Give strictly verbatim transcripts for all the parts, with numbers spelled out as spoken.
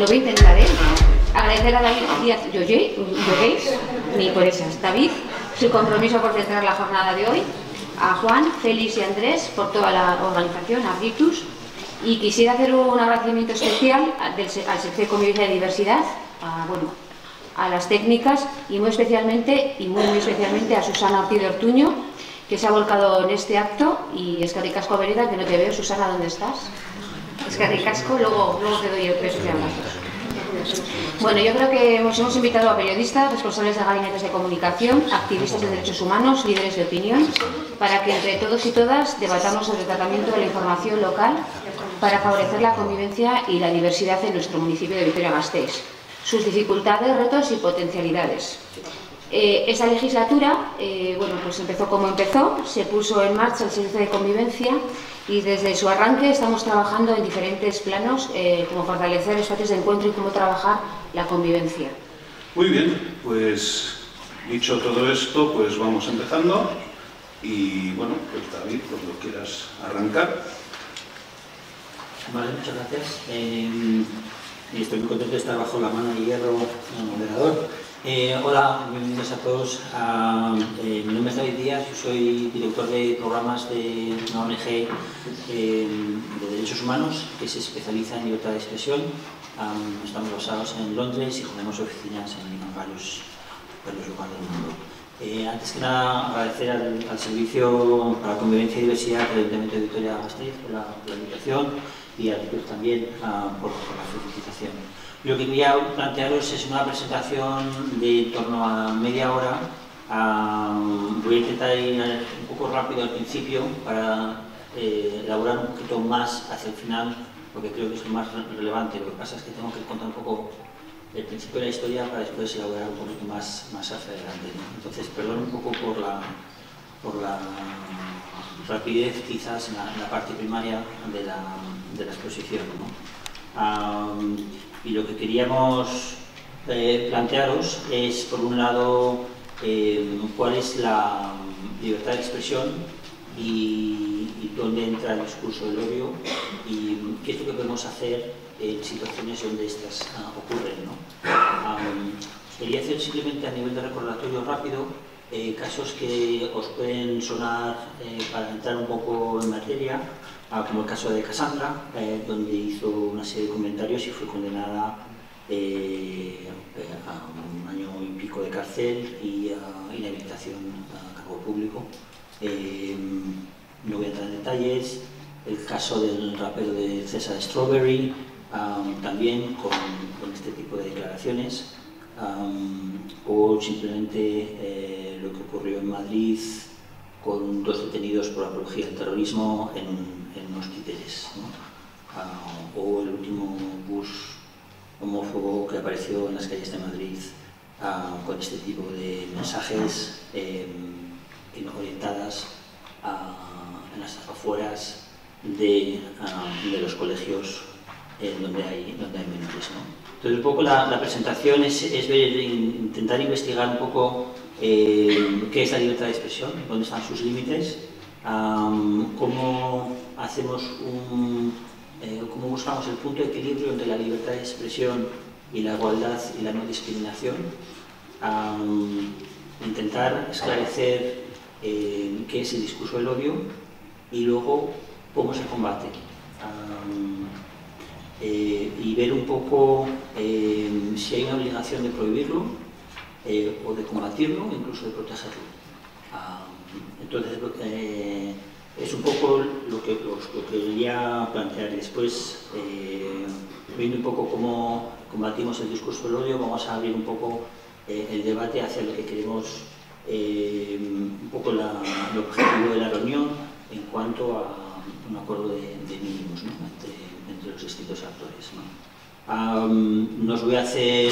lo voy a intentar, ¿eh? Agradecer a David Díaz Llogués, ni por esas. David, su compromiso por centrar la jornada de hoy. A Juan, Félix y Andrés por toda la organización, a Ritus. Y quisiera hacer un agradecimiento especial al, del, al Sector de Convivencia y Diversidad, a, bueno, a las técnicas y muy especialmente, y muy, muy especialmente a Susana Ortiz de Ortuño, que se ha volcado en este acto. Y Eskerrik asko Vereda, que no te veo. Susana, ¿dónde estás? Eskerrik asko, luego, luego te doy el peso de abrazos. Bueno, yo creo que hemos, hemos invitado a periodistas, responsables de gabinetes de comunicación, activistas de derechos humanos, líderes de opinión, para que entre todos y todas debatamos sobre el tratamiento de la información local para favorecer la convivencia y la diversidad en nuestro municipio de Vitoria-Gasteiz, sus dificultades, retos y potencialidades. Eh, esta legislatura, eh, bueno, pues empezó como empezó, se puso en marcha el Servicio de Convivencia y desde su arranque estamos trabajando en diferentes planos, eh, como fortalecer espacios de encuentro y cómo trabajar la convivencia. Muy bien, pues dicho todo esto, pues vamos empezando y bueno, pues David, cuando quieras arrancar. Vale, muchas gracias. Eh, estoy muy contento de estar bajo la mano de hierro como moderador. Eh, hola, bienvenidos a todos. Uh, eh, mi nombre es David Díaz, yo soy director de programas de una O N G eh, de derechos humanos que se especializa en libertad de expresión. Um, estamos basados en Londres y tenemos oficinas en, en varios, varios lugares del mundo. Eh, antes que nada, agradecer al, al Servicio para la Convivencia y Diversidad del Ayuntamiento de Vitoria-Gasteiz por la, por la invitación y a Ritus también uh, por, por la felicitación. Lo que quería plantearos es una presentación de en torno a media hora. Um, voy a intentar ir un poco rápido al principio para eh, elaborar un poquito más hacia el final, porque creo que es lo más relevante. Lo que pasa es que tengo que contar un poco el principio de la historia para después elaborar un poquito más, más hacia adelante, ¿no? Entonces, perdón un poco por la, por la rapidez quizás en la, en la parte primaria de la, de la exposición, ¿no? Um, y lo que queríamos eh, plantearos es, por un lado, eh, cuál es la libertad de expresión y, y dónde entra el discurso del odio y qué es lo que podemos hacer en situaciones donde estas uh, ocurren, ¿no? Um, quería hacer simplemente a nivel de recordatorio rápido eh, casos que os pueden sonar eh, para entrar un poco en materia, uh, como el caso de Cassandra, eh, donde hizo una serie de comentarios y fue condenada eh, a un año y pico de cárcel y a inhabilitación a cargo público. Eh, no voy a entrar en detalles. El caso del rapero de César Strawberry, um, también con, con este tipo de declaraciones, um, o simplemente eh, lo que ocurrió en Madrid con dos detenidos por apología del terrorismo en, en unos títeres, ¿no? Uh, o el último bus homófobo que apareció en las calles de Madrid uh, con este tipo de mensajes eh, orientadas uh, en las afueras de, uh, de los colegios eh, donde, hay, donde hay menores, ¿no? Entonces, un poco la, la presentación es, es ver, intentar investigar un poco eh, qué es la libertad de expresión, dónde están sus límites, um, cómo hacemos un, eh, cómo buscamos el punto de equilibrio entre la libertad de expresión y la igualdad y la no discriminación, um, intentar esclarecer eh, qué es el discurso del odio y luego cómo se combate. Um, eh, y ver un poco eh, si hay una obligación de prohibirlo eh, o de combatirlo, incluso de protegerlo. Um, entonces, eh, es un poco lo que, lo, lo que quería plantear. Después, eh, viendo un poco cómo combatimos el discurso del odio, vamos a abrir un poco eh, el debate hacia lo que queremos, eh, un poco la, el objetivo de la reunión en cuanto a un acuerdo de, de mínimos, ¿no? entre, entre los distintos actores, ¿no? Um, nos voy a hacer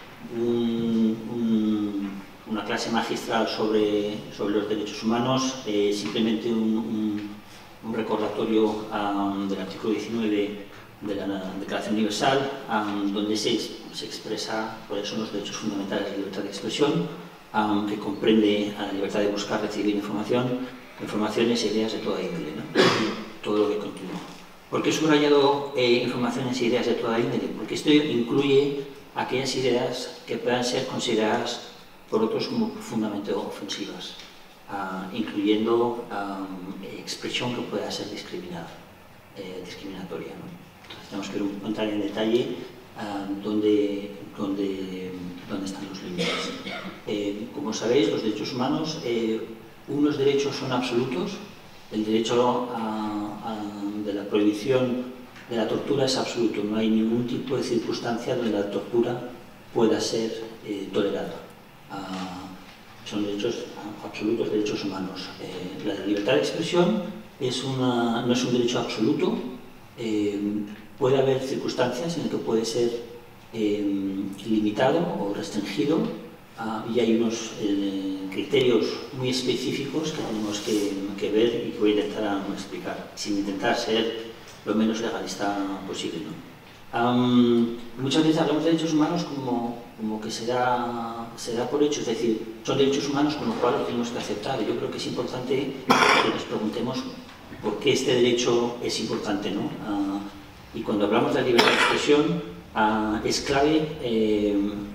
un, un, una clase magistral sobre, sobre los derechos humanos, eh, simplemente un, un, un recordatorio um, del artículo diecinueve de la Declaración Universal, um, donde se, se expresa cuáles son los derechos fundamentales de la libertad de expresión, um, que comprende a la libertad de buscar, recibir información, informaciones e ideas de toda índole, ¿no? Todo lo que continúa. ¿Por qué he subrayado eh, informaciones e ideas de toda índole? Porque esto incluye aquellas ideas que puedan ser consideradas por otros como profundamente ofensivas, uh, incluyendo um, expresión que pueda ser discriminada, eh, discriminatoria, ¿no? Entonces tenemos que entrar en detalle uh, dónde, dónde, dónde están los límites. Eh, como sabéis, los derechos humanos, eh, unos derechos son absolutos. El derecho a, a, de la prohibición de la tortura es absoluto. No hay ningún tipo de circunstancia donde la tortura pueda ser eh, tolerada. Uh, son derechos absolutos, derechos humanos. Eh, la libertad de expresión es una, no es un derecho absoluto. Eh, puede haber circunstancias en las que puede ser eh, limitado o restringido, uh, y hay unos eh, criterios muy específicos que tenemos que, que ver y que voy a intentar explicar, sin intentar ser lo menos legalista posible, ¿no? Um, muchas veces hablamos de derechos humanos como, como que se da, se da por hecho, es decir, son derechos humanos con lo cual los tenemos que aceptar. Yo creo que es importante que nos preguntemos por qué este derecho es importante, ¿no? Uh, y cuando hablamos de la libertad de expresión, uh, es clave eh,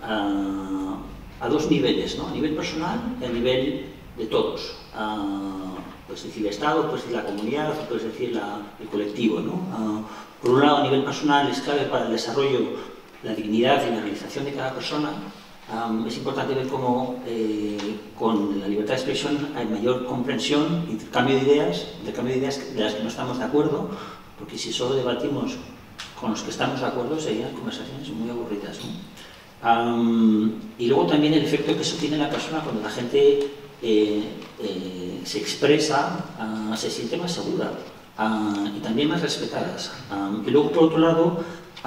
a, a dos niveles, ¿no? A nivel personal y a nivel de todos. Uh, puedes decir el Estado, puedes decir la comunidad, puedes decir la, el colectivo, ¿no? Uh, Por un lado, a nivel personal, es clave para el desarrollo, la dignidad y la realización de cada persona. Um, es importante ver cómo eh, con la libertad de expresión hay mayor comprensión, intercambio de ideas, intercambio de ideas de las que no estamos de acuerdo, porque si solo debatimos con los que estamos de acuerdo serían conversaciones muy aburridas, ¿no? Um, y luego también el efecto que eso tiene en la persona cuando la gente eh, eh, se expresa, uh, se siente más segura. Uh, y también más respetadas. Um, y luego, por otro lado,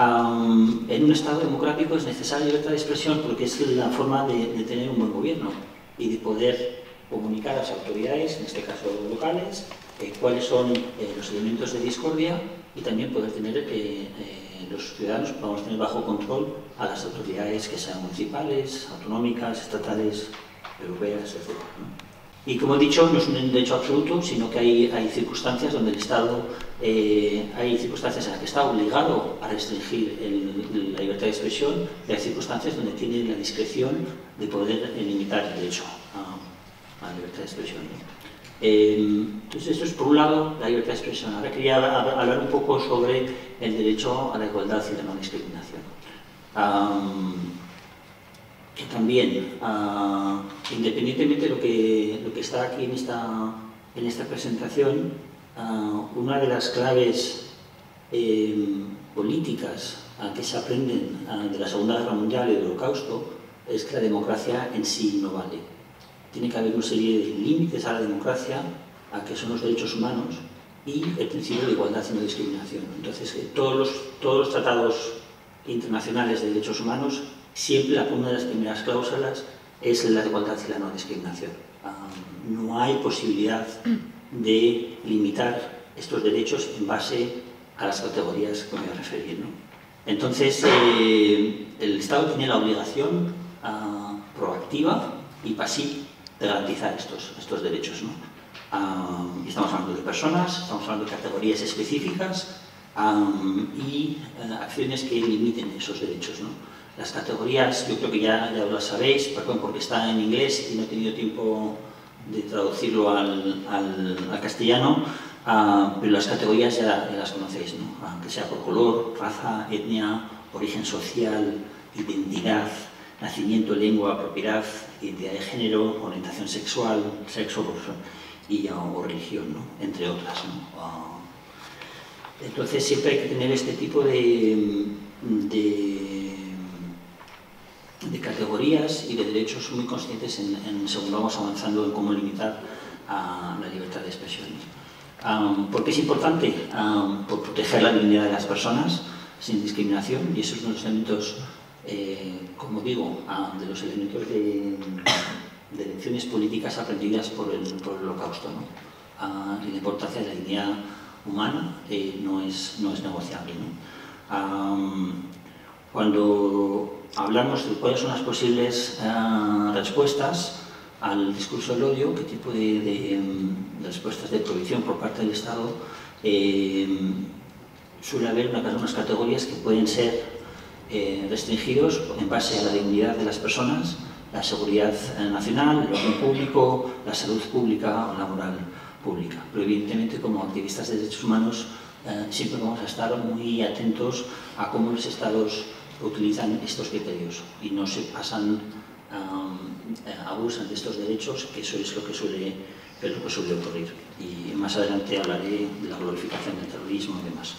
um, en un Estado democrático es necesaria libertad de expresión porque es la forma de, de tener un buen gobierno y de poder comunicar a las autoridades, en este caso locales, eh, cuáles son eh, los elementos de discordia y también poder tener, eh, eh, los ciudadanos, vamos a tener bajo control a las autoridades que sean municipales, autonómicas, estatales, europeas, etcétera, ¿no? Y como he dicho, no es un derecho absoluto, sino que hay, hay circunstancias donde el Estado, eh, hay circunstancias en las que está obligado a restringir el, la libertad de expresión y hay circunstancias donde tiene la discreción de poder limitar el derecho a, a la libertad de expresión, ¿no? Eh, entonces, esto es por un lado la libertad de expresión. Ahora quería hablar un poco sobre el derecho a la igualdad y la no discriminación. Um, que también, uh, independientemente de lo que, lo que está aquí en esta, en esta presentación, uh, una de las claves eh, políticas uh, que se aprenden uh, de la Segunda Guerra Mundial y del Holocausto es que la democracia en sí no vale. Tiene que haber una serie de límites a la democracia, a que son los derechos humanos y el principio de igualdad y no discriminación. Entonces, eh, todos, los, todos los tratados internacionales de derechos humanos, siempre una de las primeras cláusulas es la igualdad y la no discriminación. Um, no hay posibilidad de limitar estos derechos en base a las categorías que me voy a referir, ¿no? Entonces, eh, el Estado tiene la obligación uh, proactiva y pasiva de garantizar estos, estos derechos, ¿no? Um, estamos hablando de personas, estamos hablando de categorías específicas um, y uh, acciones que limiten esos derechos, ¿no? Las categorías, yo creo que ya, ya lo sabéis, perdón, porque está en inglés y no he tenido tiempo de traducirlo al, al, al castellano, uh, pero las categorías ya, ya las conocéis, ¿no? Aunque sea por color, raza, etnia, origen social, identidad, nacimiento, lengua, propiedad, identidad de género, orientación sexual, sexo y, o, o religión, ¿no? Entre otras, ¿no? Uh, entonces siempre hay que tener este tipo de, de de categorías y de derechos muy conscientes en, en, según vamos avanzando en cómo limitar uh, la libertad de expresión. Um, ¿Por qué es importante? Um, por proteger la dignidad de las personas sin discriminación, y eso es uno de los elementos, eh, como digo, uh, de los elementos de, de lecciones políticas aprendidas por el, por el Holocausto, ¿no? Uh, y la importancia de la dignidad humana eh, no, es, no es negociable, ¿no? Um, cuando hablamos de cuáles son las posibles uh, respuestas al discurso del odio, qué tipo de, de, de respuestas de prohibición por parte del Estado, eh, suele haber una, unas categorías que pueden ser eh, restringidos en base a la dignidad de las personas, la seguridad nacional, el orden público, la salud pública o la moral pública. Pero evidentemente, como activistas de derechos humanos, eh, siempre vamos a estar muy atentos a cómo los estados utilizan estos criterios y no se pasan, um, abusan de estos derechos, que eso es lo que suele, es lo que suele ocurrir. Y más adelante hablaré de la glorificación del terrorismo y demás.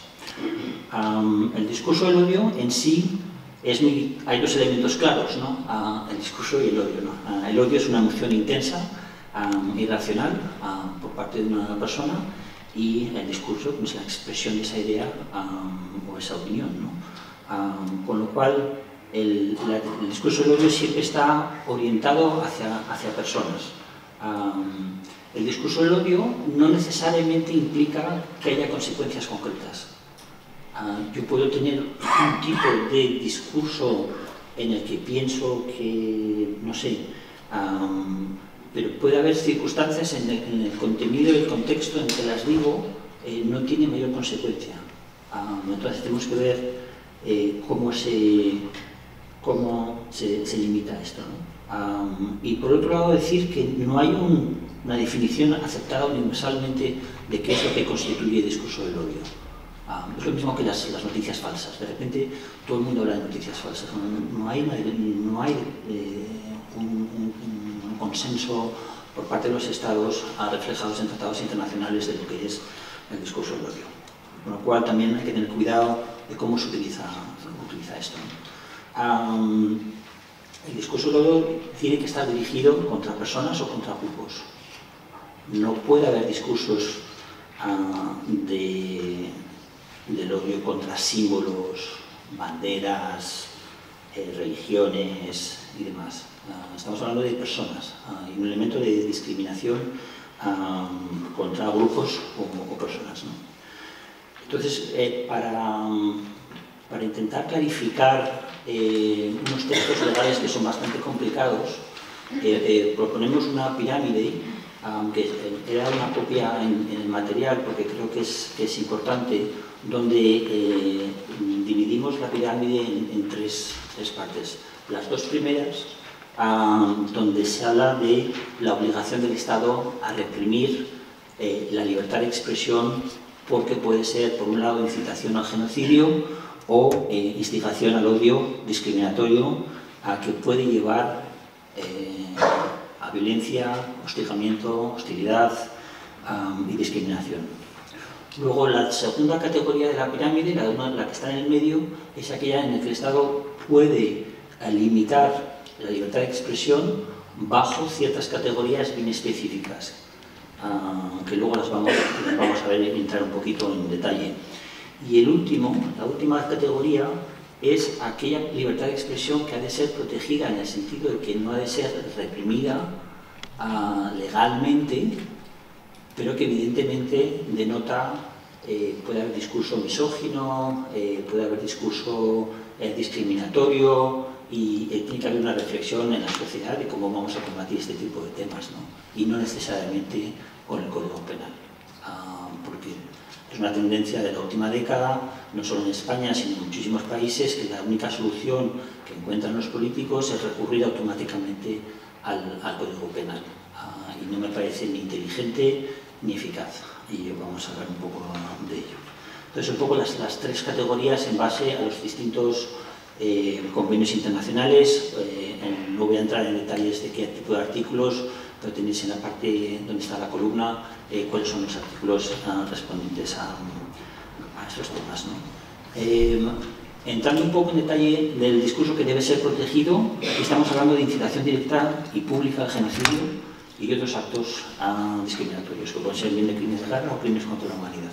Um, el discurso del odio en sí es muy, hay dos elementos claros, ¿no? Uh, el discurso y el odio, ¿no? Uh, el odio es una emoción intensa, um, irracional uh, por parte de una persona, y el discurso es la expresión de esa idea um, o esa opinión, ¿no? Um, con lo cual el, la, el discurso del odio siempre está orientado hacia, hacia personas. Um, el discurso del odio no necesariamente implica que haya consecuencias concretas. Uh, yo puedo tener un tipo de discurso en el que pienso que, no sé, um, pero puede haber circunstancias en el, en el contenido y el contexto en que las digo, eh, no tiene mayor consecuencia. Um, entonces tenemos que ver eh, cómo, se, cómo se, se limita esto, ¿no? Um, y por otro lado decir que no hay un, una definición aceptada universalmente de qué es lo que constituye el discurso del odio. Um, es lo mismo que las, las noticias falsas. De repente todo el mundo habla de noticias falsas. No, no hay, no hay eh, un, un, un consenso por parte de los estados reflejados en tratados internacionales de lo que es el discurso del odio. Con lo cual también hay que tener cuidado de cómo se utiliza, cómo utiliza esto. Um, el discurso del odio tiene que estar dirigido contra personas o contra grupos. No puede haber discursos uh, de, del odio contra símbolos, banderas, eh, religiones y demás. Uh, estamos hablando de personas uh, y un elemento de discriminación um, contra grupos o, o personas, ¿no? Entonces, eh, para, para intentar clarificar eh, unos textos legales que son bastante complicados, eh, eh, proponemos una pirámide, aunque era una copia en, en el material, porque creo que es, que es importante, donde eh, dividimos la pirámide en, en tres, tres partes. Las dos primeras, um, donde se habla de la obligación del Estado a reprimir eh, la libertad de expresión, porque puede ser, por un lado, incitación al genocidio o eh, instigación al odio discriminatorio, a que puede llevar eh, a violencia, hostigamiento, hostilidad um, y discriminación. Luego, la segunda categoría de la pirámide, la, una, la que está en el medio, es aquella en la que el Estado puede eh, limitar la libertad de expresión bajo ciertas categorías bien específicas, Uh, que luego las vamos, las vamos a ver entrar un poquito en detalle. Y el último, la última categoría es aquella libertad de expresión que ha de ser protegida en el sentido de que no ha de ser reprimida uh, legalmente, pero que evidentemente denota, eh, puede haber discurso misógino, eh, puede haber discurso eh, discriminatorio, y eh, tiene que haber una reflexión en la sociedad de cómo vamos a combatir este tipo de temas, ¿no? Y no necesariamente con el Código Penal, uh, porque es una tendencia de la última década, no solo en España, sino en muchísimos países, que la única solución que encuentran los políticos es recurrir automáticamente al, al Código Penal. Uh, y no me parece ni inteligente ni eficaz, y vamos a hablar un poco de ello. Entonces, un poco las, las tres categorías en base a los distintos Eh, convenios internacionales. Eh, en, no voy a entrar en detalles de qué tipo de artículos, pero tenéis en la parte donde está la columna eh, cuáles son los artículos uh, respondientes a, a esos temas, ¿no? Eh, entrando un poco en detalle del discurso que debe ser protegido, aquí estamos hablando de incitación directa y pública al genocidio y otros actos uh, discriminatorios, que pueden ser bien de crímenes de guerra o crímenes contra la humanidad.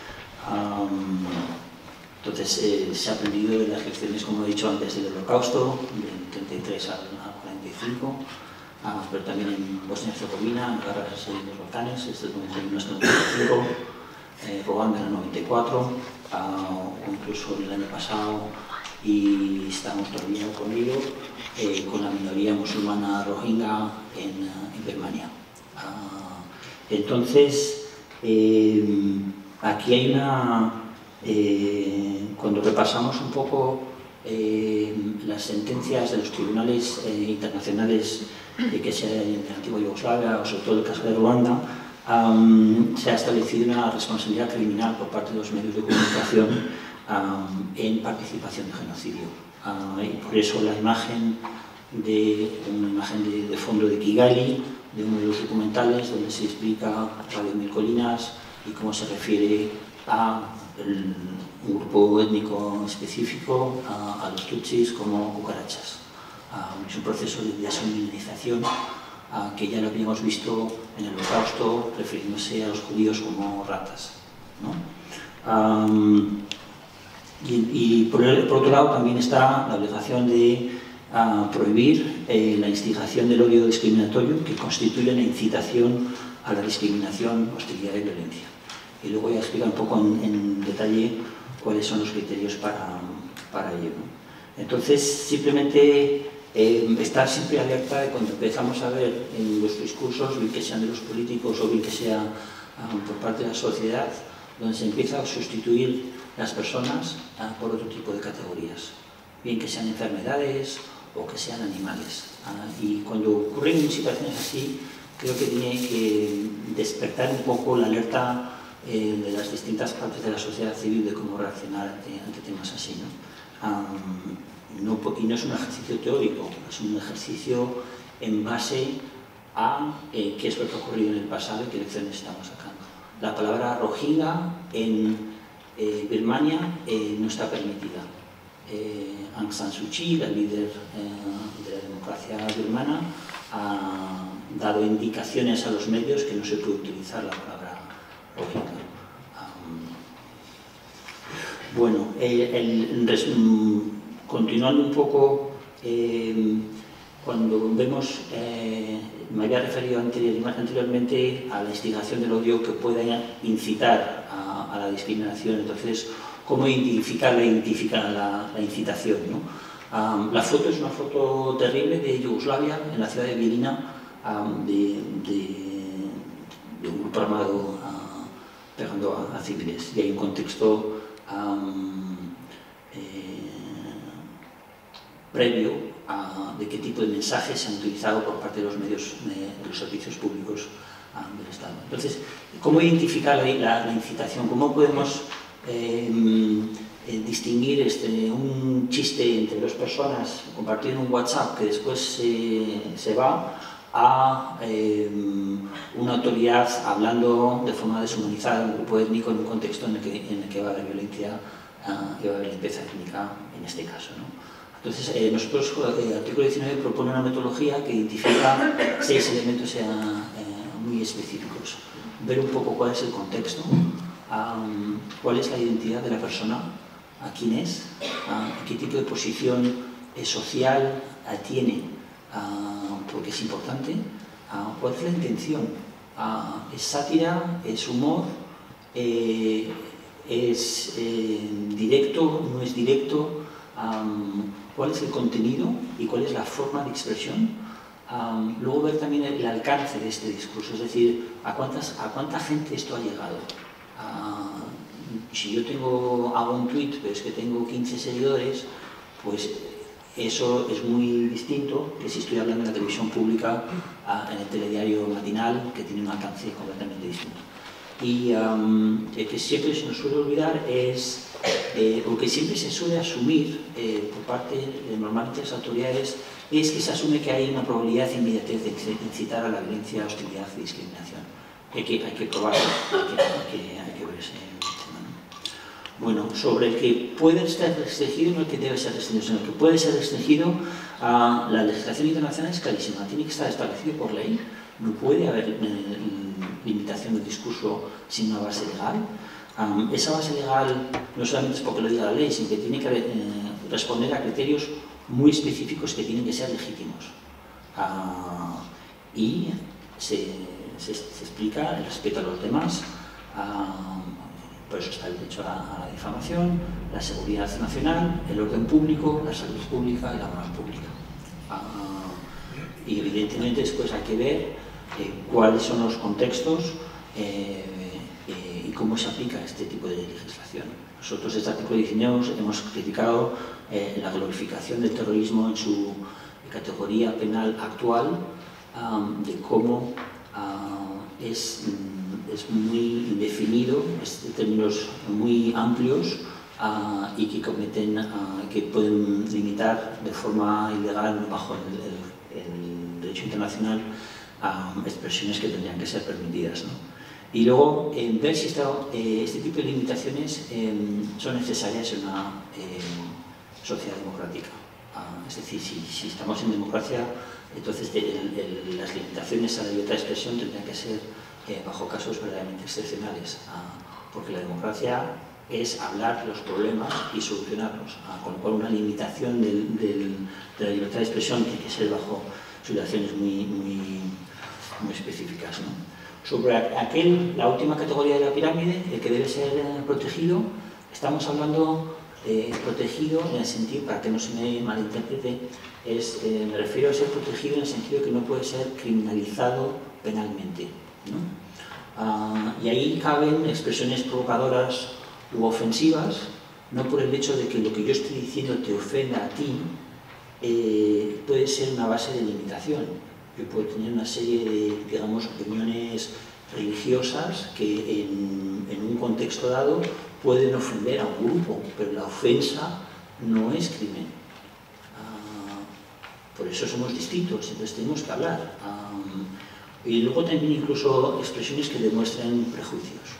Um, Entonces, eh, se ha aprendido de las lecciones, como he dicho antes, del Holocausto, del treinta y tres al cuarenta y cinco, ah, pero también en Bosnia y Herzegovina, en la guerra de los Balcanes, desde el noventa y uno hasta el noventa y cinco, eh, Ruanda en el noventa y cuatro, ah, o incluso el año pasado, y estamos todavía con ello, eh, con la minoría musulmana rohingya en, en Birmania. Ah, entonces, eh, aquí hay una... Eh, cuando repasamos un poco eh, las sentencias de los tribunales eh, internacionales eh, que se en la antigua Yugoslavia, o sobre todo el caso de Ruanda, um, se ha establecido una responsabilidad criminal por parte de los medios de comunicación um, en participación de genocidio. Uh, y por eso la imagen de una imagen de, de fondo de Kigali, de uno de los documentales donde se explica Radio Mil Colinas y cómo se refiere a el, un grupo étnico específico, a, a los tutsis como cucarachas. Uh, es un proceso de deshumanización uh, que ya lo habíamos visto en el Holocausto, refiriéndose a los judíos como ratas, ¿no? Um, y, y por, el, por otro lado también está la obligación de uh, prohibir eh, la instigación del odio discriminatorio que constituye la incitación a la discriminación, hostilidad y violencia. Y luego voy a explicar un poco en, en detalle cuáles son los criterios para, para ello, ¿no? Entonces, simplemente eh, estar siempre alerta de cuando empezamos a ver en los discursos, bien que sean de los políticos o bien que sea um, por parte de la sociedad, donde se empieza a sustituir las personas uh, por otro tipo de categorías, bien que sean enfermedades o que sean animales. Uh, y cuando ocurren situaciones así, creo que tiene que despertar un poco la alerta eh, de las distintas partes de la sociedad civil de cómo reaccionar ante, ante temas así, ¿no? Um, no, y no es un ejercicio teórico, es un ejercicio en base a eh, qué es lo que ha ocurrido en el pasado y qué lecciones estamos sacando. La palabra Rohingya en eh, Birmania eh, no está permitida. Eh, Aung San Suu Kyi, la líder eh, de la democracia birmana, ha dado indicaciones a los medios que no se puede utilizar la palabra Rohingya. Um, bueno, eh, el, el, continuando un poco, eh, cuando vemos, eh, me había referido anterior, anteriormente a la instigación del odio que pueda incitar a, a la discriminación. Entonces, ¿cómo identificar la, identificar la, la incitación, ¿no? Um, la foto es una foto terrible de Yugoslavia, en la ciudad de Vilina, um, de, de, de un grupo armado uh, pegando a, a civiles. Y hay un contexto um, eh, previo a de qué tipo de mensajes se han utilizado por parte de los medios, de, de los servicios públicos um, del Estado. Entonces, ¿cómo identificar la, la, la incitación? ¿Cómo podemos eh, eh, distinguir este, un chiste entre dos personas compartido en un WhatsApp que después se, se va a eh, una autoridad hablando de forma deshumanizada de un grupo étnico en un contexto en el que, en el que va a haber violencia, uh, que va a haber limpieza étnica en este caso, ¿no? Entonces, eh, nosotros, el artículo diecinueve propone una metodología que identifica seis elementos eh, eh, muy específicos. Ver un poco cuál es el contexto, um, cuál es la identidad de la persona, a quién es, uh, qué tipo de posición eh, social uh, tiene, uh, porque es importante, uh, cuál es la intención, uh, es sátira, es humor, eh, es eh, directo, no es directo, um, cuál es el contenido y cuál es la forma de expresión. Um, luego ver también el, el alcance de este discurso, es decir, a, cuántas, a cuánta gente esto ha llegado. Uh, si yo tengo, hago un tweet, pero es que tengo quince seguidores, pues eso es muy distinto que si estoy hablando en la televisión pública, uh, en el telediario matinal, que tiene un alcance completamente distinto. Y um, el que siempre se nos suele olvidar es, eh, o que siempre se suele asumir eh, por parte de normalmente las autoridades, es que se asume que hay una probabilidad de inmediatez de incitar a la violencia, hostilidad y discriminación. Hay que, hay que probarlo, hay que, hay que, hay que ver ese tema, ¿no? Bueno, sobre el que puede estar restringido y no el que debe ser restringido, sino el que puede ser restringido, uh, la legislación internacional es clarísima, tiene que estar establecido por ley, no puede haber eh, limitación del discurso sin una base legal. Um, esa base legal no solamente es porque lo diga la ley, sino que tiene que eh, responder a criterios muy específicos que tienen que ser legítimos. Uh, y se, se, se explica el respeto a los demás, uh, por eso está el derecho a la, a la difamación, la seguridad nacional, el orden público, la salud pública y la moral pública. Uh, y evidentemente después hay que ver eh, cuáles son los contextos eh, eh, y cómo se aplica este tipo de legislación. Nosotros desde el artículo diecinueve hemos criticado eh, la glorificación del terrorismo en su categoría penal actual, um, de cómo uh, es, es muy indefinido, es de términos muy amplios uh, y que cometen, uh, que pueden limitar de forma ilegal bajo el, el, el derecho internacional um, expresiones que tendrían que ser permitidas, ¿no? Y luego eh, ver si esta, eh, este tipo de limitaciones eh, son necesarias en una eh, sociedad democrática. Uh, es decir, si, si estamos en democracia, entonces el, el, las limitaciones a la libertad de expresión tendrían que ser eh, bajo casos verdaderamente excepcionales, uh, porque la democracia es hablar los problemas y solucionarlos, uh, con lo cual una limitación del, del, de la libertad de expresión tiene que ser bajo situaciones muy, muy, muy específicas, ¿no? Sobre aquel, la última categoría de la pirámide, el que debe ser eh, protegido, estamos hablando de eh, protegido en el sentido, para que no se me malinterprete, es, eh, me refiero a ser protegido en el sentido de que no puede ser criminalizado penalmente, ¿no? Ah, y ahí caben expresiones provocadoras u ofensivas, no por el hecho de que lo que yo estoy diciendo te ofenda a ti, eh, puede ser una base de limitación. Yo puedo tener una serie de, digamos, opiniones religiosas que en, en un contexto dado pueden ofender a un grupo, pero la ofensa no es crimen. Uh, por eso somos distintos, entonces tenemos que hablar. Um, y luego también incluso expresiones que demuestren prejuicios.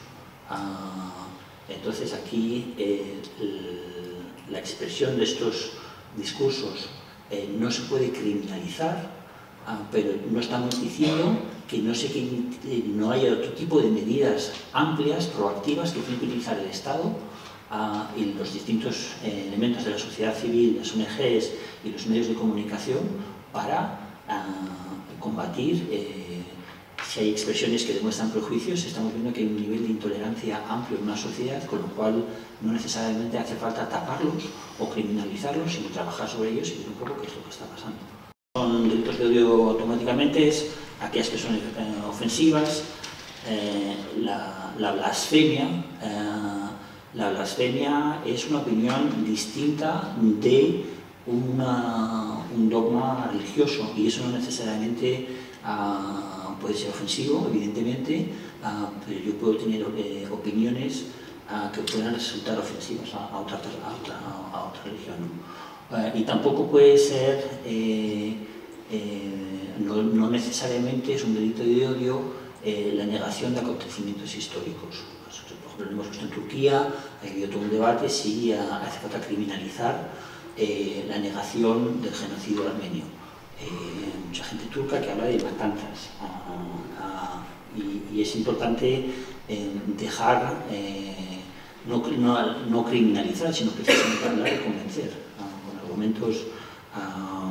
Uh, entonces aquí eh, el, la expresión de estos discursos eh, no se puede criminalizar. Ah, pero no estamos diciendo que no, sé que no haya otro tipo de medidas amplias, proactivas, que tiene que utilizar el Estado ah, y los distintos eh, elementos de la sociedad civil, las O N Ges y los medios de comunicación para ah, combatir eh, si hay expresiones que demuestran prejuicios. Estamos viendo que hay un nivel de intolerancia amplio en una sociedad, con lo cual no necesariamente hace falta taparlos o criminalizarlos, sino trabajar sobre ellos y ver un poco qué es lo que está pasando. Son delitos de odio automáticamente, aquellas que son eh, ofensivas, eh, la, la blasfemia. Eh, la blasfemia es una opinión distinta de una, un dogma religioso y eso no necesariamente uh, puede ser ofensivo, evidentemente, uh, pero yo puedo tener eh, opiniones uh, que puedan resultar ofensivas a, a, otra, a, otra, a otra religión, ¿no? Uh, y tampoco puede ser, eh, eh, no, no necesariamente es un delito de odio eh, la negación de acontecimientos históricos. Nosotros, por ejemplo, hemos visto en Turquía, ha habido todo un debate si uh, hace falta criminalizar eh, la negación del genocidio armenio. Eh, mucha gente turca que habla de matanzas uh, uh, y, y es importante eh, dejar, eh, no, no, no criminalizar, sino precisamente hablar y convencer. Argumentos, uh,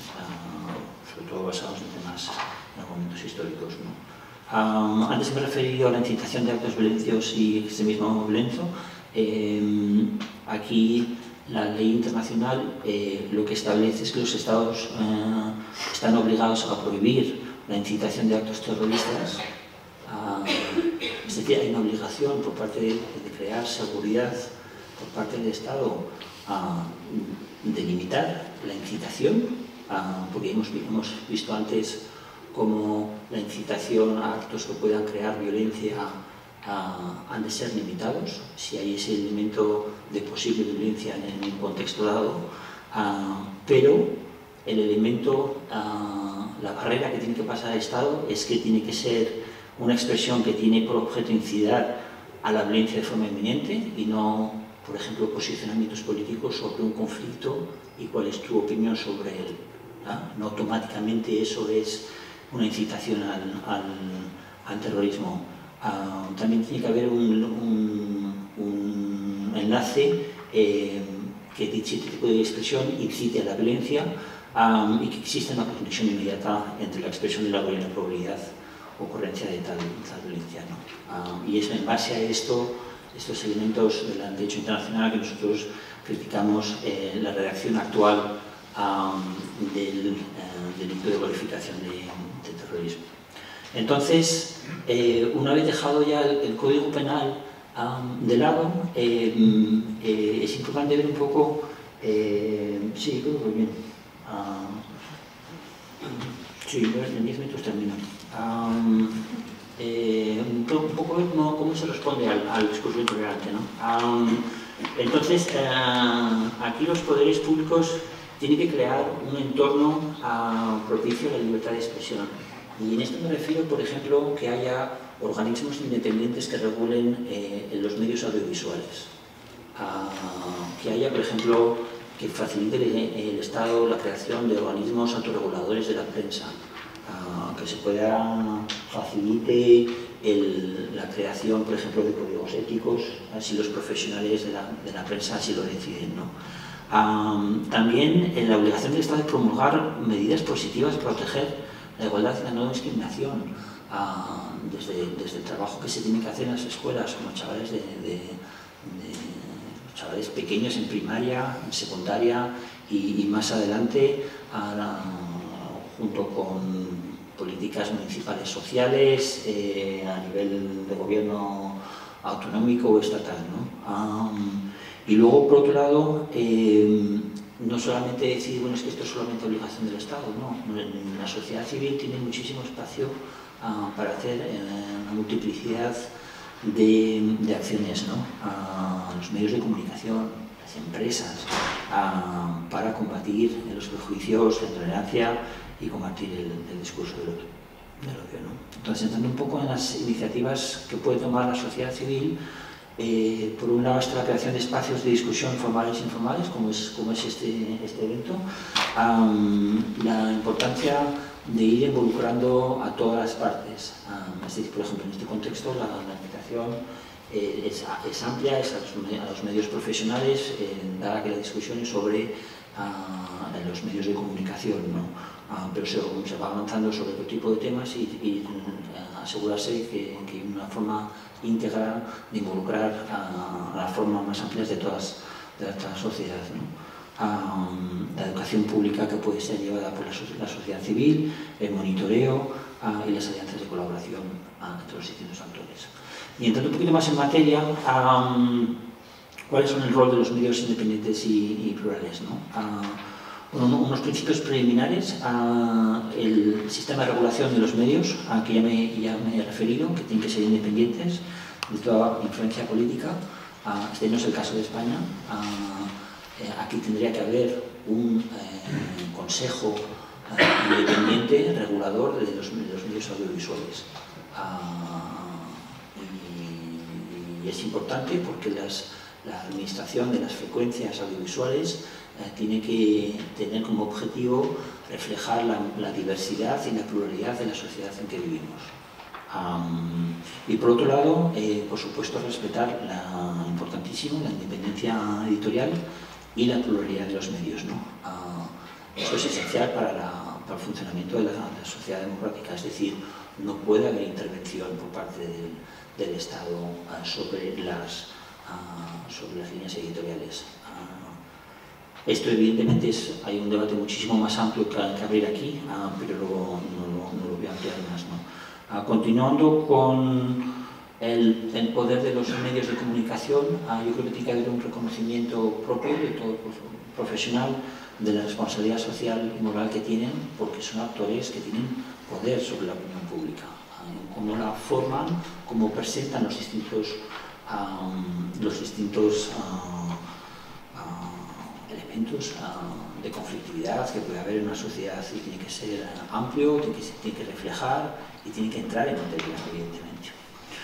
uh, sobre todo basados en temas, en argumentos históricos, ¿no? Um, antes me he referido a la incitación de actos violentos y extremismo violento. Eh, aquí la ley internacional eh, lo que establece es que los Estados eh, están obligados a prohibir la incitación de actos terroristas. Uh, es decir, hay una obligación por parte de, de crear seguridad por parte del Estado uh, de limitar la incitación, uh, porque hemos, hemos visto antes cómo la incitación a actos que puedan crear violencia uh, han de ser limitados, si hay ese elemento de posible violencia en un contexto dado, uh, pero el elemento, uh, la barrera que tiene que pasar al Estado es que tiene que ser una expresión que tiene por objeto incitar a la violencia de forma inminente y no, por ejemplo, posicionamientos políticos sobre un conflicto y cuál es tu opinión sobre él. ¿Ah? No automáticamente eso es una incitación al, al, al terrorismo. Uh, también tiene que haber un, un, un enlace eh, que dicho tipo de expresión incite a la violencia um, y que exista una conexión inmediata entre la expresión de la y la probabilidad o ocurrencia de tal, tal violencia, ¿no? Uh, y es en base a esto, estos elementos del derecho internacional que nosotros criticamos eh, la redacción actual um, del uh, delito de glorificación de, de terrorismo. Entonces, eh, una vez dejado ya el, el Código Penal Um, de lado, eh, eh, es importante ver un poco, eh, sí, creo que bien, uh, sí, en diez minutos termino. Um, eh, un, un poco ver cómo, cómo se responde al, al discurso intolerante, ¿no? Um, entonces, uh, aquí los poderes públicos tienen que crear un entorno uh, propicio a la libertad de expresión. Y en esto me refiero, por ejemplo, que haya organismos independientes que regulen eh, en los medios audiovisuales. Uh, que haya, por ejemplo, que facilite el, el Estado la creación de organismos autorreguladores de la prensa. Uh, que se pueda facilite el, la creación, por ejemplo, de códigos éticos, si los profesionales de la, de la prensa así lo deciden, ¿no? Uh, también en la obligación del Estado de promulgar medidas positivas para proteger la igualdad y la no discriminación, uh, desde, desde el trabajo que se tiene que hacer en las escuelas, como chavales de, de, de chavales pequeños en primaria, en secundaria y, y más adelante, uh, junto con políticas municipales sociales eh, a nivel de gobierno autonómico o estatal, ¿no? Um, y luego, por otro lado, eh, no solamente decir, bueno, es que esto es solamente obligación del Estado, no. La sociedad civil tiene muchísimo espacio uh, para hacer uh, una multiplicidad de, de acciones, ¿no? Uh, los medios de comunicación, las empresas, uh, para combatir los prejuicios, la intolerancia y combatir el, el discurso del otro, del odio, ¿no? Entonces, entrando un poco en las iniciativas que puede tomar la sociedad civil, Eh, por un lado está la creación de espacios de discusión formales e informales, como es, como es este, este evento, um, la importancia de ir involucrando a todas las partes, um, es decir, por ejemplo, en este contexto la, la invitación eh, es, es amplia, es a los, a los medios profesionales, eh, dada que la discusión es sobre uh, los medios de comunicación, ¿no? Uh, pero se, se va avanzando sobre otro tipo de temas y, y uh, asegurarse que, que hay una forma íntegra de involucrar a, a las formas más amplias de todas de la sociedad, ¿no? Um, la educación pública que puede ser llevada por la, la sociedad civil, el monitoreo uh, y las alianzas de colaboración uh, entre los distintos actores. Y entrando un poquito más en materia, um, ¿cuáles son el rol de los medios independientes y, y plurales, ¿no? Uh, Bueno, unos principios preliminares a el sistema de regulación de los medios, a que ya me, ya me he referido, que tienen que ser independientes de toda influencia política. A, este no es el caso de España. A, eh, aquí tendría que haber un eh, consejo eh, independiente, regulador de los, de los medios audiovisuales. A, y, y es importante porque las, la administración de las frecuencias audiovisuales tiene que tener como objetivo reflejar la, la diversidad y la pluralidad de la sociedad en que vivimos. Um, y por otro lado, eh, por supuesto, respetar la importantísimo la independencia editorial y la pluralidad de los medios, ¿no? Uh, esto es esencial para, la, para el funcionamiento de la, de la sociedad democrática, es decir, no puede haber intervención por parte del, del Estado uh, sobre, las, uh, sobre las líneas editoriales. Uh, Esto evidentemente es, hay un debate muchísimo más amplio que, que abrir aquí, uh, pero luego no, no, no lo voy a ampliar más, ¿no? Uh, continuando con el, el poder de los medios de comunicación, uh, yo creo que tiene que haber un reconocimiento propio de todo profesional de la responsabilidad social y moral que tienen, porque son actores que tienen poder sobre la opinión pública, uh, cómo la forman, cómo presentan los distintos, um, los distintos uh, elementos uh, de conflictividad que puede haber en una sociedad, y tiene que ser uh, amplio, tiene que, tiene que reflejar y tiene que entrar en materia, evidentemente.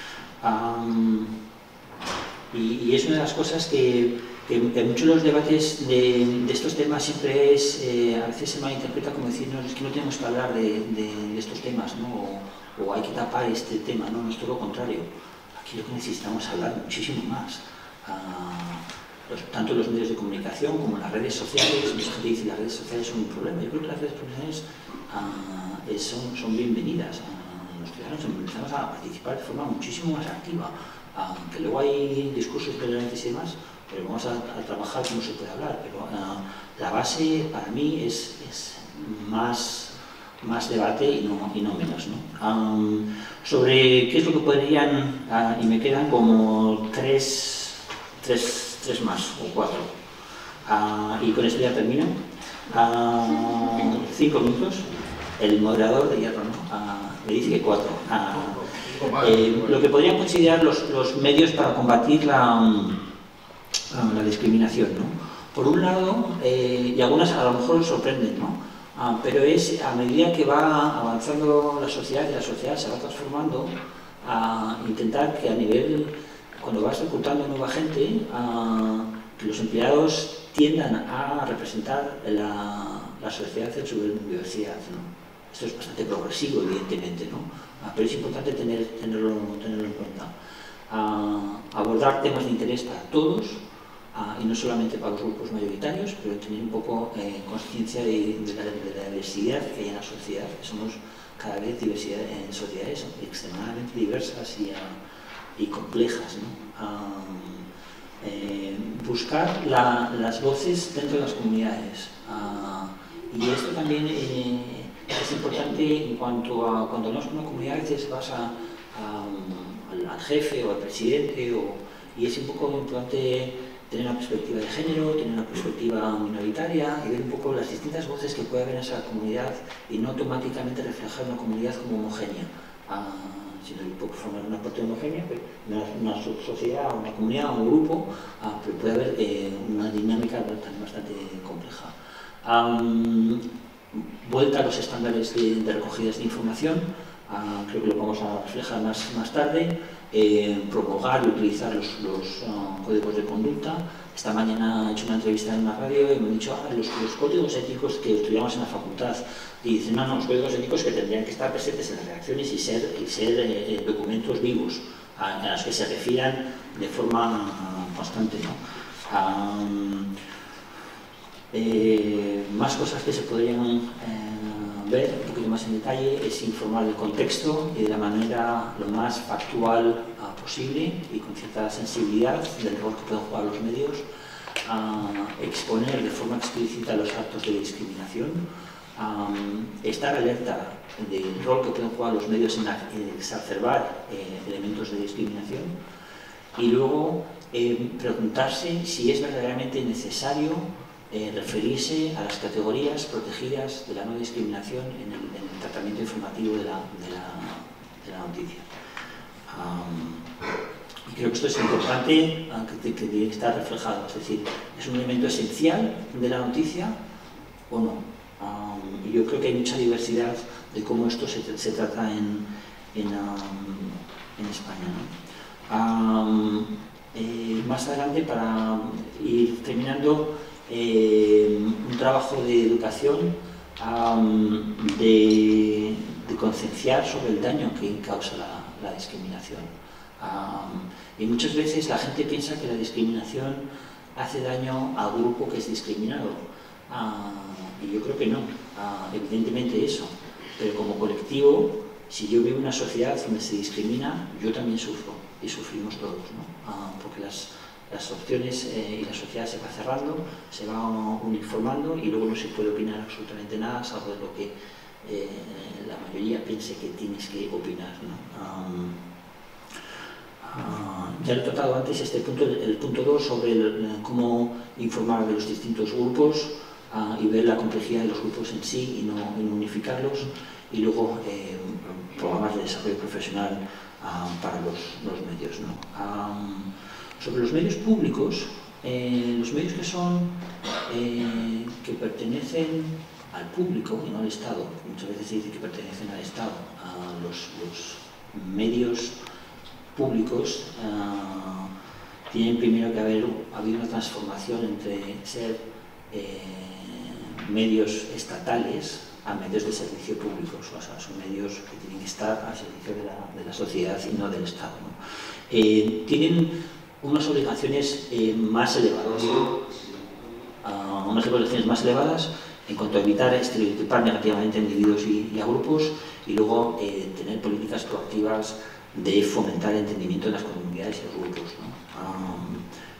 Um, y, y es una de las cosas que, que en muchos de los debates de, de estos temas siempre es, eh, a veces se malinterpreta como decir, no, es que no tenemos que hablar de, de, de estos temas, ¿no? o, o hay que tapar este tema, no, no es todo lo contrario. Aquí lo que necesitamos es hablar muchísimo más. Uh, Los, tanto los medios de comunicación como las redes sociales. Mucha gente dice que las redes sociales son un problema. Yo creo que las redes sociales uh, son, son bienvenidas. Uh, los ciudadanos empezamos a participar de forma muchísimo más activa. Uh, que luego hay discursos intolerantes y demás, pero vamos a, a trabajar cómo se puede hablar. Pero uh, la base para mí es, es más más debate y no, y no menos, ¿no? Um, sobre qué es lo que podrían, uh, y me quedan como tres, tres, tres más o cuatro, uh, y con esto ya termino. Uh, cinco minutos. El moderador de hierro, ¿no? Uh, me dice que cuatro. Uh, eh, lo que podrían considerar los, los medios para combatir la, um, la discriminación, ¿no? Por un lado, eh, y algunas a lo mejor sorprenden, ¿no? Uh, pero es a medida que va avanzando la sociedad y la sociedad se va transformando, a uh, intentar que a nivel, cuando vas reclutando nueva gente, uh, que los empleados tiendan a representar la, la sociedad en su diversidad, ¿no? Esto es bastante progresivo, evidentemente, ¿no? Uh, pero es importante tener, tenerlo, tenerlo en cuenta. Uh, abordar temas de interés para todos, uh, y no solamente para los grupos mayoritarios, pero tener un poco eh, conciencia de, de, de la diversidad que hay en la sociedad, que somos cada vez diversidad en sociedades extremadamente diversas y, uh, y complejas, ¿no? Uh, Eh, buscar la, las voces dentro de las comunidades, uh, y esto también eh, es importante en cuanto a cuando hablamos con una comunidad, a veces vas a, a, al, al jefe o al presidente, o, y es un poco importante tener una perspectiva de género, tener una perspectiva minoritaria y ver un poco las distintas voces que puede haber en esa comunidad y no automáticamente reflejar una comunidad como homogénea. Uh, sino un poco formar una parte homogénea, una, una sociedad, una comunidad, un grupo, uh, pero puede haber eh, una dinámica también bastante compleja. Um, vuelta a los estándares de, de recogidas de información, uh, creo que lo vamos a reflejar más, más tarde, eh, promulgar y utilizar los, los uh, códigos de conducta. Esta mañana he hecho una entrevista en una radio y me han dicho ah, los, los códigos éticos que estudiamos en la facultad. Y dicen, no, no, los códigos éticos que tendrían que estar presentes en las reacciones y ser, y ser eh, documentos vivos a, a los que se refieran de forma uh, constante, ¿no? Um, eh, más cosas que se podrían eh, ver un poquito más en detalle es informar del contexto y de la manera lo más factual uh, posible y con cierta sensibilidad del rol que pueden jugar los medios, uh, exponer de forma explícita los actos de discriminación, Um, estar alerta del rol que pueden jugar los medios en, en exacerbar eh, elementos de discriminación y luego eh, preguntarse si es verdaderamente necesario eh, referirse a las categorías protegidas de la no discriminación en el, en el tratamiento informativo de la, de la, de la noticia. Um, y creo que esto es importante, que, que tiene que estar reflejado, es decir, es un elemento esencial de la noticia o no. Um, y yo creo que hay mucha diversidad de cómo esto se, se trata en, en, um, en España, ¿no? Um, eh, más adelante, para ir terminando, eh, un trabajo de educación, um, de, de concienciar sobre el daño que causa la, la discriminación. Um, y muchas veces la gente piensa que la discriminación hace daño al grupo que es discriminado. Uh, Y yo creo que no, uh, evidentemente eso, pero como colectivo, si yo vivo en una sociedad donde se discrimina, yo también sufro, y sufrimos todos, ¿no? Uh, porque las, las opciones eh, y la sociedad se va cerrando, se va uniformando y luego no se puede opinar absolutamente nada, salvo de lo que eh, la mayoría piense que tienes que opinar, ¿no? Um, uh, ya lo he tratado antes, este punto, el punto dos, sobre el, cómo informar de los distintos grupos, Uh, y ver la complejidad de los grupos en sí y no, y no unificarlos, y luego eh, programas de desarrollo profesional uh, para los, los medios, ¿no? Um, sobre los medios públicos, eh, los medios que son eh, que pertenecen al público y no al Estado, muchas veces se dice que pertenecen al Estado, uh, los, los medios públicos uh, tienen primero que haber habido una transformación entre ser eh, medios estatales a medios de servicio públicos, o sea, son medios que tienen que estar al servicio de la, de la sociedad y no del Estado, ¿no? Eh, tienen unas obligaciones eh, más elevadas, uh, unas obligaciones más elevadas en cuanto a evitar estereotipar negativamente a individuos y, y a grupos, y luego eh, tener políticas proactivas de fomentar el entendimiento de las comunidades y los grupos, ¿no? Um,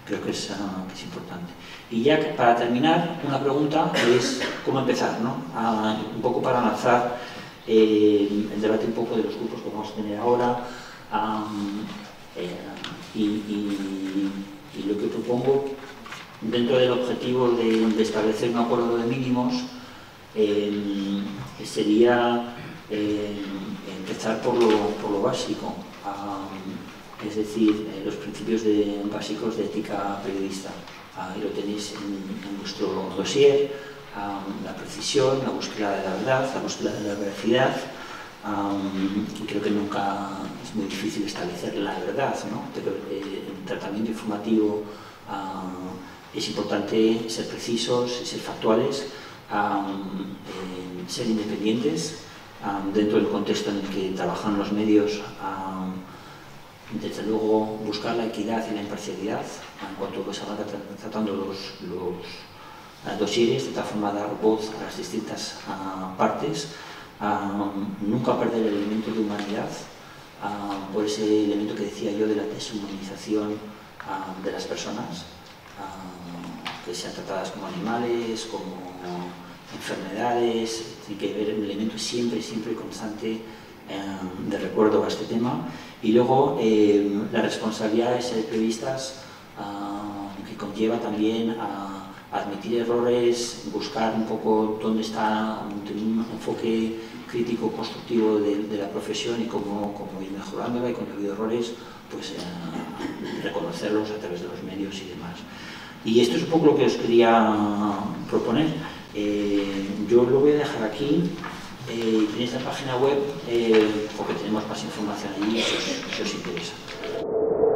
creo que es, uh, que es importante. Y ya que, para terminar, una pregunta es cómo empezar, ¿no? A, un poco para lanzar eh, el debate un poco de los grupos que vamos a tener ahora, um, eh, y, y, y lo que propongo dentro del objetivo de, de establecer un acuerdo de mínimos eh, sería eh, empezar por lo, por lo básico, um, es decir, eh, los principios de, básicos de ética periodista. Ahí lo tenéis en, en vuestro dossier, um, la precisión, la búsqueda de la verdad, la búsqueda de la veracidad, um, y creo que nunca es muy difícil establecer la verdad, ¿no? Pero eh, el tratamiento informativo uh, es importante ser precisos, ser factuales, um, eh, ser independientes um, dentro del contexto en el que trabajan los medios. Um, Desde luego, buscar la equidad y la imparcialidad en cuanto que se van tratando los, los uh, dosieres, de tal forma dar voz a las distintas uh, partes, um, nunca perder el elemento de humanidad, uh, por ese elemento que decía yo de la deshumanización uh, de las personas, uh, que sean tratadas como animales, como enfermedades, tiene que haber un elemento siempre, siempre constante de recuerdo a este tema. Y luego eh, la responsabilidad de ser periodistas uh, que conlleva también a, a admitir errores, buscar un poco dónde está un, un enfoque crítico, constructivo de, de la profesión y cómo, cómo ir mejorándola, y cuando ha habido errores, pues eh, reconocerlos a través de los medios y demás. Y esto es un poco lo que os quería proponer. Eh, yo lo voy a dejar aquí. Eh, tenéis la página web, eh, porque tenemos más información allí si os, si os interesa.